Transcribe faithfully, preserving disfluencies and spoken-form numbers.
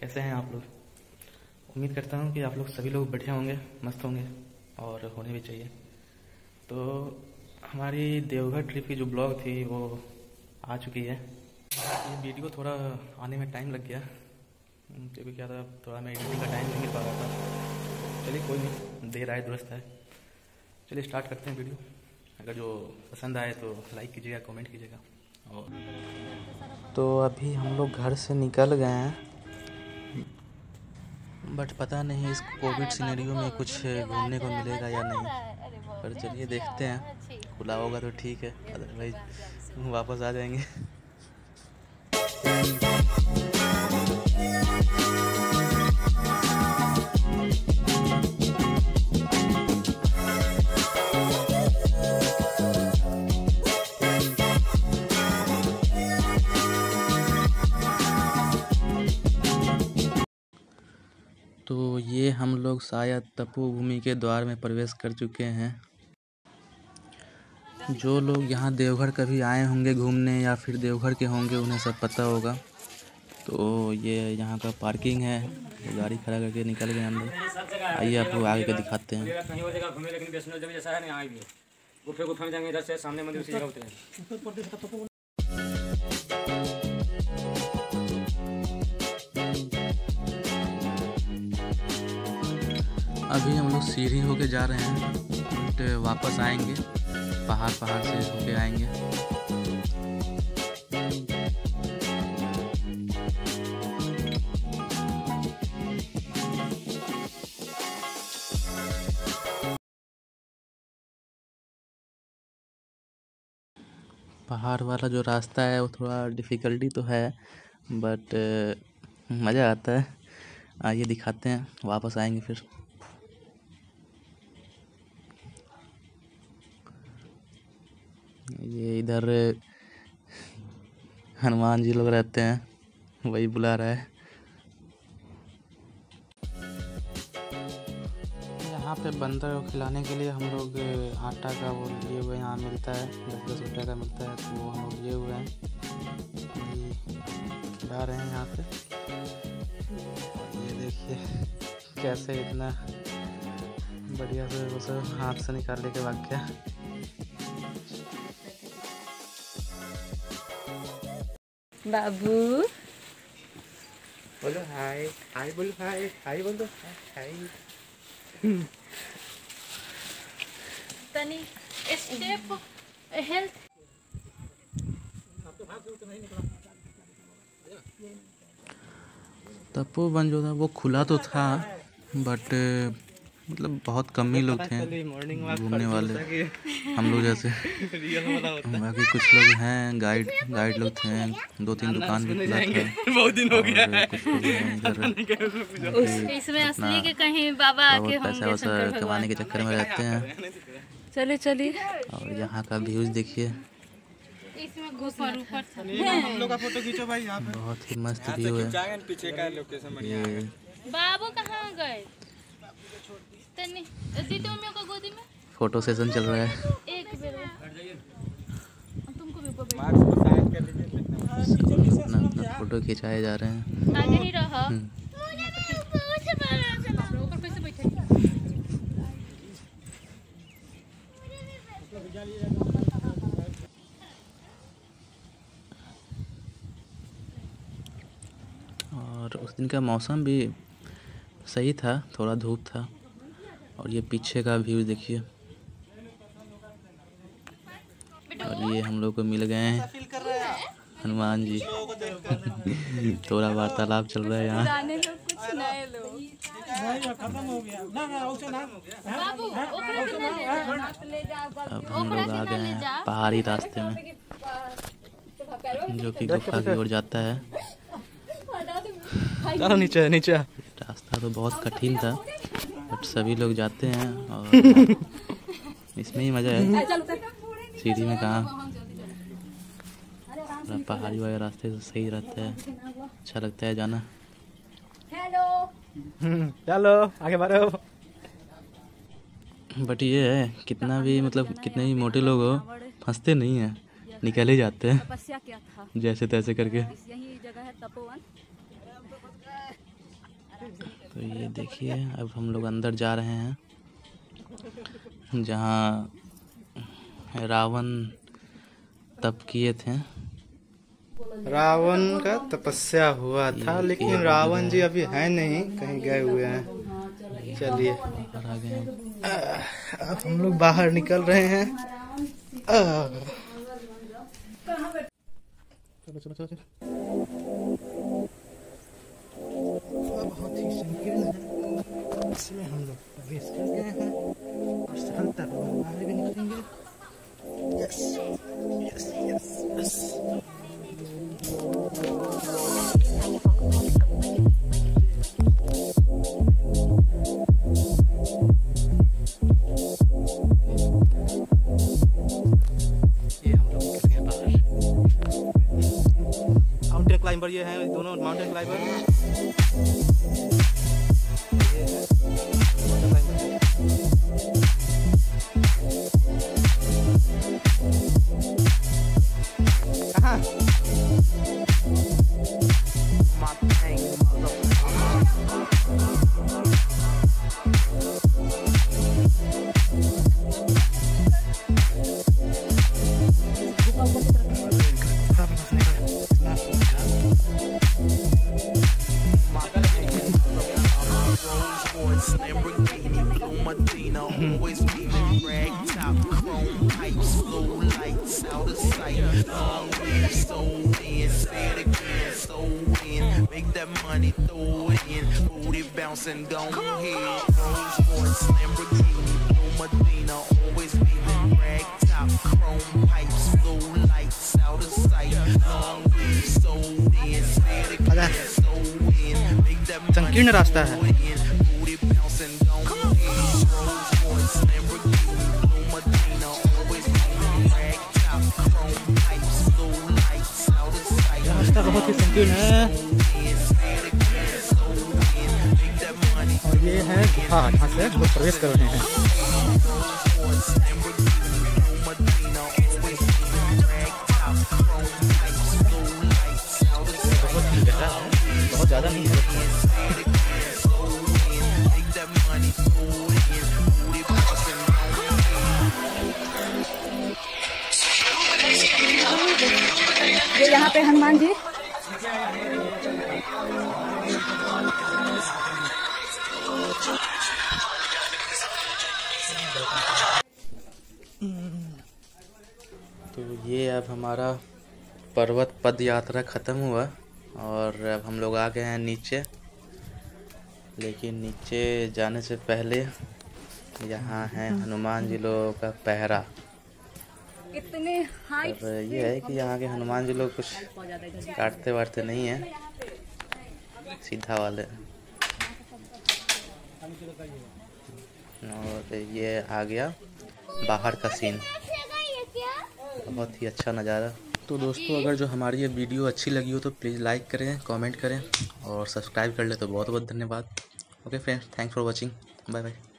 कैसे हैं आप लोग। उम्मीद करता हूँ कि आप लोग सभी लोग बढ़िया होंगे, मस्त होंगे और होने भी चाहिए। तो हमारी देवघर ट्रिप की जो ब्लॉग थी वो आ चुकी है। ये वीडियो थोड़ा आने में टाइम लग गया क्योंकि क्या था, थोड़ा मैं एडिटिंग का टाइम नहीं मिल पा रहा था। चलिए कोई नहीं, देर आए दुरुस्त है। चलिए स्टार्ट करते हैं वीडियो। अगर जो पसंद आए तो लाइक कीजिएगा, कमेंट कीजिएगा। और तो अभी हम लोग घर से निकल गए हैं, बट पता नहीं इस कोविड सिनेरियो में कुछ घूमने को मिलेगा या नहीं। पर चलिए देखते हैं, खुला होगा तो ठीक है, अदरवाइज वापस आ जाएंगे। तो ये हम लोग शायद तपोभूमि के द्वार में प्रवेश कर चुके हैं। जो लोग यहाँ देवघर कभी आए होंगे घूमने या फिर देवघर के होंगे उन्हें सब पता होगा। तो ये यहाँ का पार्किंग है, गाड़ी खड़ा करके निकल गए हम लोग। आइए आपको आगे के दिखाते हैं। अभी हम लोग सीढ़ी होके जा रहे हैं, बट वापस आएंगे पहाड़ पहाड़ से होके आएंगे। पहाड़ वाला जो रास्ता है वो थोड़ा डिफ़िकल्टी तो है, बट मज़ा आता है। आइए दिखाते हैं, वापस आएंगे फिर। ये इधर हनुमान जी लोग रहते हैं, वही बुला रहा है। यहाँ पे बंदर को खिलाने के लिए हम लोग आटा का वो लिए हुए, यहाँ मिलता है दस दस रुपये का मिलता है, तो वो हम लोग लिए हुए हैं, खिला रहे हैं यहाँ पे। ये देखिए कैसे इतना बढ़िया से वो सब हाथ से निकाल के भाग गया। बाबू बोलो हाय, हाय बोलो, हाय हाय बोलो, हाय। तनी स्टेप हेल्थ। तपोवन जो था वो खुला तो था, बट मतलब बहुत कम ही लोग थे घूमने वाले, हम लोग जैसे। बाकी कुछ लोग हैं, गाइड गाइड लोग थे, दो तीन दुकान भी खुला था। बहुत दिन हो गया है। कुछ लोग हैं इधर इसमें असली के कहीं बाबा आके हम पैसा वैसा कमाने के चक्कर में रहते हैं। चलिए चलिए। और यहाँ का व्यूज देखिए, हम लोग का फोटो खींचो भाई। यहाँ पे बहुत ही मस्त व्यू है। पीछे का लोकेशन बढ़िया है। बाबू कहाँ गए? तनी दीदी मम्मी को गोदी में फोटो सेशन चल रहा है। एक बेर तुमको भी मार्क्स को साइड कर लीजिए। अपना अपना फोटो खिंचाए जा रहे हैं। आगे ही रहा। और उस दिन का मौसम भी सही था, थोड़ा धूप था। और ये पीछे का व्यू देखिए। और ये हम लोग को मिल गए हैं हनुमान जी। थोड़ा वार्तालाप चल रहा है यहाँ। अब हम लोग आ गए हैं पहाड़ी रास्ते में, जो कि गुफा की ओर जाता है। चलो नीचे नीचे। रास्ता तो बहुत कठिन था, बट सभी लोग जाते हैं और इसमें ही मज़ा है। सीढ़ी में कहाँ, पहाड़ी वाले रास्ते तो सही रहता है, अच्छा लगता है जाना। चलो आगे बढ़ो। बट ये है, कितना भी मतलब कितने भी मोटे लोग हो, फंसते नहीं हैं, निकल ही जाते हैं जैसे तैसे करके। यही जगह है तपोवन। तो ये देखिए, अब हम लोग अंदर जा रहे हैं जहाँ रावण तप किए थे। रावण का तपस्या हुआ था, लेकिन रावण जी अभी है नहीं, कहीं गए हुए हैं। चलिए बाहर आ गए हैं। अब हम लोग बाहर निकल रहे हैं। चलो चलो चलो चलो। बहुत ही संकीर्ण है, इसमें हम लोग प्रवेश कर गए हैं और सफलता बाहर भी निकलेंगे। Yes yes yes yes. ये हम लोग निकल गए बाहर। माउंटेन क्लाइंबर ये हैं, दोनों माउंटेन क्लाइंबर। ये है कहाँ? And don't hit Rolls Royce, Lamborghini, Blue Medina, always beaming, rag top, chrome pipes, blue lights, out of sight, long weed, sold in, steady cash, sold in, make that money, संकीर्ण रास्ता है। booty bouncing, don't hit Rolls Royce, Lamborghini, Blue Medina, always beaming, rag top, chrome pipes, blue lights, out of sight, रास्ता बहुत ही संकीर्ण है और ये है गुफा, जहाँ से लोग प्रवेश कर रहे हैं। बहुत ही गहरा है, बहुत ज़्यादा नहीं है। ये यहाँ पे हनुमान जी तो ये अब हमारा पर्वत पद यात्रा ख़त्म हुआ और अब हम लोग आ गए हैं नीचे। लेकिन नीचे जाने से पहले यहाँ है हनुमान जी लोगों का पहरा। इतने हाइट और ये है कि यहाँ के हनुमान जी लोग कुछ काटते वाटते नहीं हैं, सीधा वाले। और ये आ गया बाहर का सीन, बहुत ही अच्छा नज़ारा। तो दोस्तों, अगर जो हमारी ये वीडियो अच्छी लगी हो तो प्लीज़ लाइक करें, कमेंट करें और सब्सक्राइब कर ले तो बहुत बहुत धन्यवाद। Okay friends, thanks for watching, bye bye.